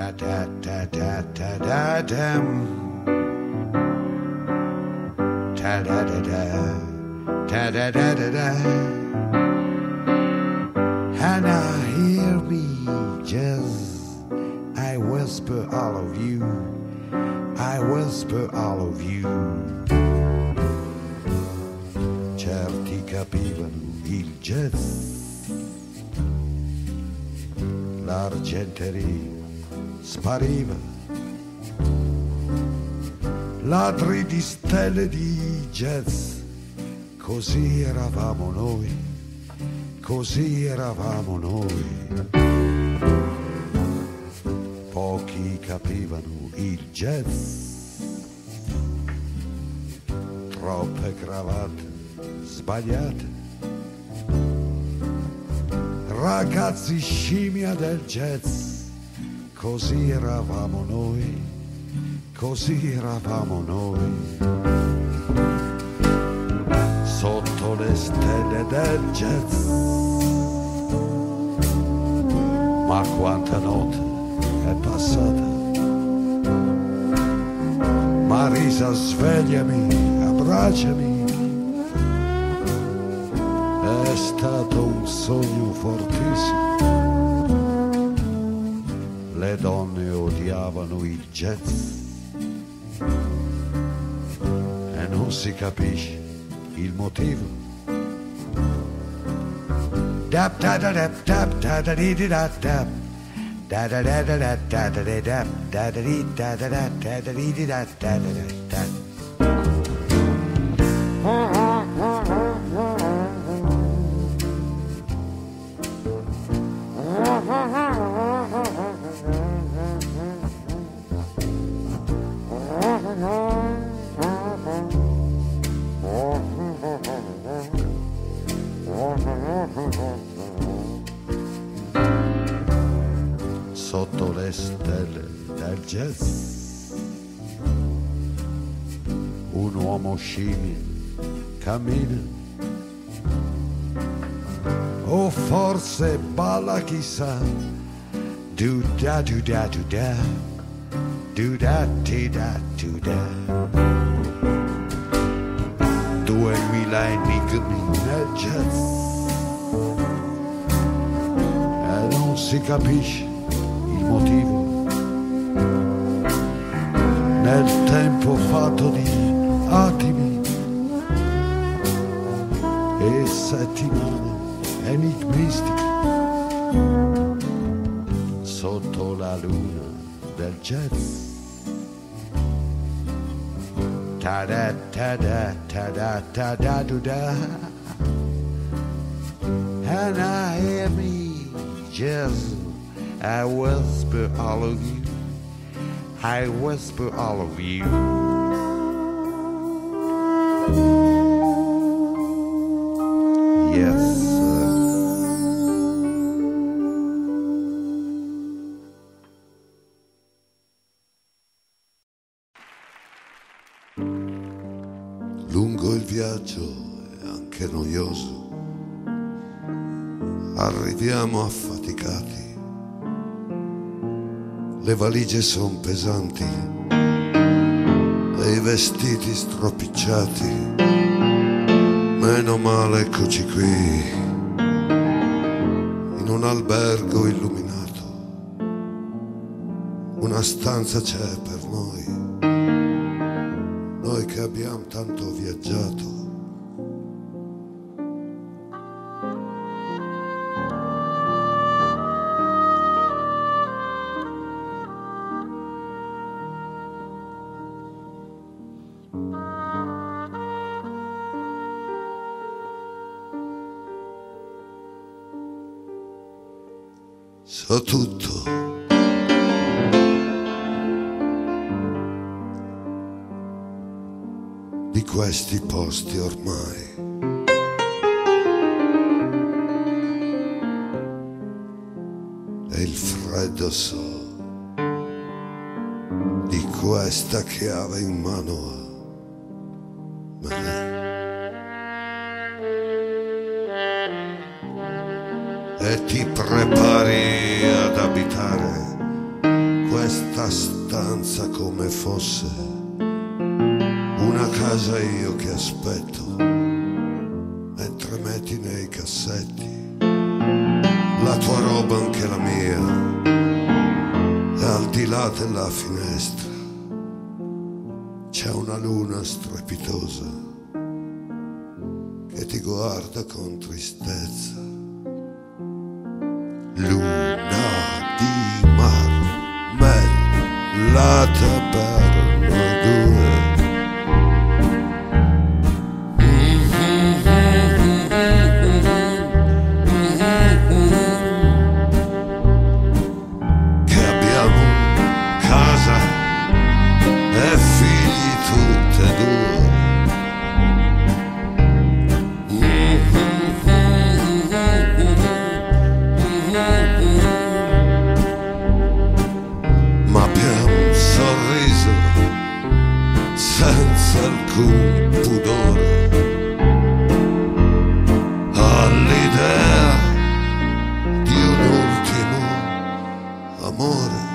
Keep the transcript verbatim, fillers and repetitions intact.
da da da da da da dam. Da da da da da da da da da. And now hear me just I whisper all of you, I whisper all of you. Certi capivano il jazz, l'argenteria spariva, ladri di stelle di jazz, così eravamo noi, così eravamo noi. Pochi capivano il jazz, troppe cravatte sbagliate, ragazzi scimmia del jazz, così eravamo noi, così eravamo noi. Sotto le stelle del jazz, ma quanta notte è passata. Marisa, svegliami, abbracciami, è stato un sogno fortissimo. Le donne odiavano il jazz e non si capisce il motivo. Dap da da dap dap da da di di da dap da da da da da da da da dap da da di da da da da da di di da da da da. Sotto le stelle del jazz, un uomo scimmia cammina, o forse balla, chissà. Do da do da do da, do da ti da do da. Duemila enigmi nel jazz e non si capisce il motivo. Nel tempo fatto di attimi e settimane enigmistiche, sotto la luna del jazz. Ta da ta da ta da ta da do da. And I hear me jazz, I whisper all of you, I whisper all of you. Yes, sir. Lungo il viaggio è anche noioso, arriviamo affaticati, le valigie son pesanti e i vestiti stropicciati. Meno male, eccoci qui, in un albergo illuminato, una stanza c'è per noi, noi che abbiamo tanto viaggiato. So tutto, di questi posti ormai, e il freddo so di questa chiave in mano a me. E ti prepari ad abitare questa stanza come fosse una casa, io che aspetto mentre metti nei cassetti la tua roba, anche la mia, e al di là della finestra c'è una luna strepitosa che ti guarda con tristezza. Luna di marmellata per noi due, che abbiamo casa e figli tutte e due. Ma per un sorriso senza alcun pudore, all'idea di un ultimo amore.